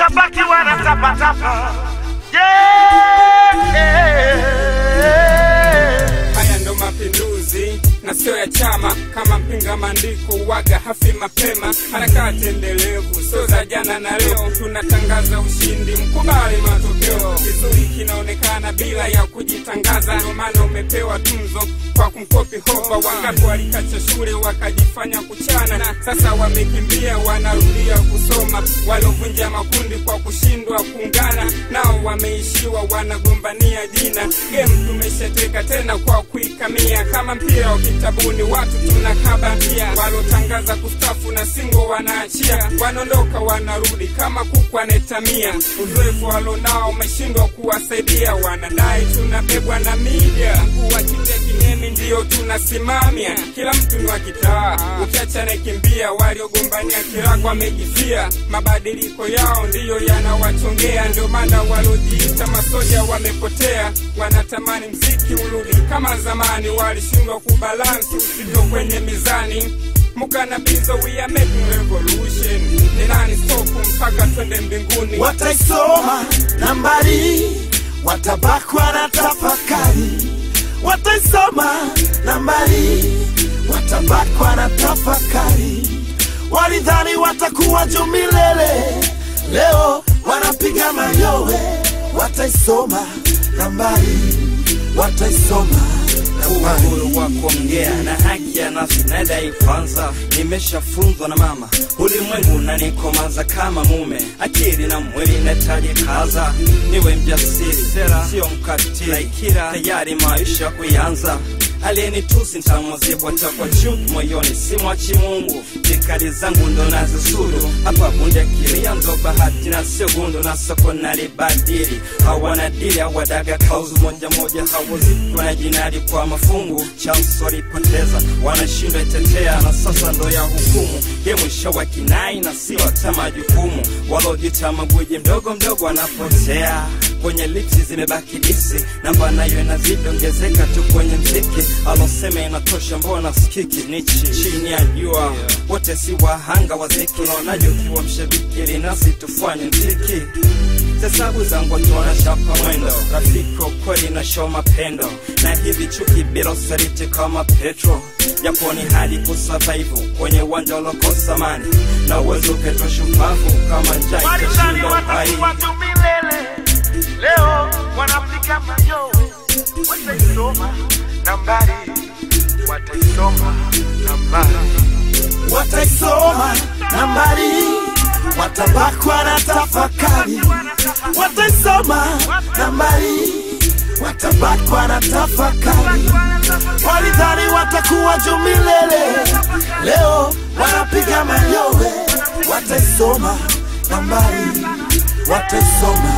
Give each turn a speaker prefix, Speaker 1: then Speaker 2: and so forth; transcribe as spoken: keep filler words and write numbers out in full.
Speaker 1: watabaki wanatapatapa. Yeah, yeah.
Speaker 2: Haya ndo mapinduzi na sio ya chama, kama mpinga mandiko waga hafi mapema. Harakati endelevu sio za jana na leo, tunatangaza ushindi, mkubali matokeo. Kizuri kinaonekana bila ya kujitangaza, ndio maana umepewa tunzo kwa kumkopi hoba. Wangapi walikacha shule wakajifanya kuchana, na sasa wamekimbia wanarudia kusoma. Walovunja makundi kwa kushindwa kuungana, nao wameishiwa wanagombania jina. Game tumeshateka tena kwa kuikamia, kama mpira wa kitabuni watu tunakabatia. Walotangaza kustafu na singo wanaachia, wanaondoka wanarudi kama kuku anetamia. Uzoefu walonao umeshindwa kuwasaidia, wanadai tunabebwa na media. Mkuu wa kinja kinemi ndio tunasimamia, kila mtu ni wa kitaa, ukiacha na kimbia. Waliogombania kirago wamejifia, mabadiliko yao ndiyo yanawachongea. Ndio maana walojiita masoja wamepotea, wanatamani mziki urudi kama zamani. Walishindwa kubalansi uzito kwenye mizani. Mukanabizo we are making revolution, ni nani stop mpaka twende mbinguni.
Speaker 1: Wataisoma nambari, watabakwa na tafakari. Wataisoma nambari, watabakwa na tafakari. Walidhani watakuwa juu milele, leo wanapiga mayowe. Wataisoma nambari, wataisoma
Speaker 3: uhuru wa kuongea na haki ya nafsi nadai kwanza. Nimeshafunzwa na mama ulimwengu na nikomaza kama mume, akili na mwili nataji kaza. Niwe mjasiri sio mkatili, tayari maisha kuanza. Aliyenitusi nitamwazibwa kwa chuki moyoni, simwachi Mungu. Vikali zangu ndo nazisudu, hapa bunde kilia ndo bahati na sio gundu. Na soko nalibadili, hawana dili hawadaga kauzu moja moja. Hawazikwa na jinadi kwa mafungu, chance walipoteza wanashindwa itetea. Na sasa ndo ya hukumu, ye mwisho wa kinai na sio hata majukumu. Walojita magwiji mdogo mdogo wanapotea, kwenye lipsi zimebaki disi. Namba nayo inazidi ongezeka tu kwenye mziki. Aloseme inatosha mbona sikiki, nichi chini ya jua wote si wahanga waziki. Unaonaje ukiwa mshabiki nasi tufanye mziki? Hesabu zangu tuona shapa mwendo, rafiko kweli na show mapendo. Na hivi chuki bila usaliti kama Petro, japo ni hadi kusurvive kwenye uwanja ulokosa mani. Na uwezo petro shupavu kama njai kashindo hai.
Speaker 1: leo wanapiga mayowe. Wataisoma nambari, wataisoma nambari. Wataisoma nambari, watabakwa na tafakari. Wataisoma nambari, watabakwa na tafakari. Walidhani watakuwa juu milele, leo wanapiga mayowe. Wataisoma nambari, wataisoma